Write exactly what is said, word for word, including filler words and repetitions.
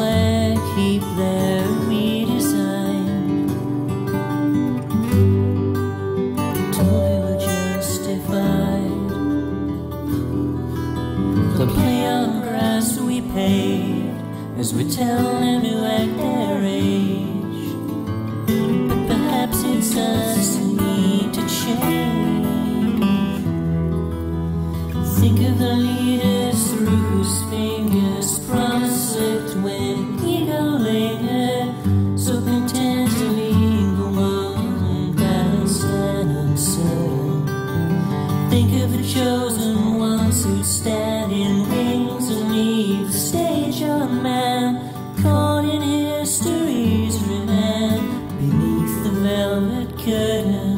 slag-heap their redesign. Told we were justified. The play on grass we paved as we tell them to act their age. But perhaps it's us who need to change. Think of the leaders through whose fingers promise slipped when ego lingered, so content to leave the world unbalanced and uncertain. Think of the chosen ones who stand in rings and leave the stage unmanned, caught in history's remand beneath the velvet curtain.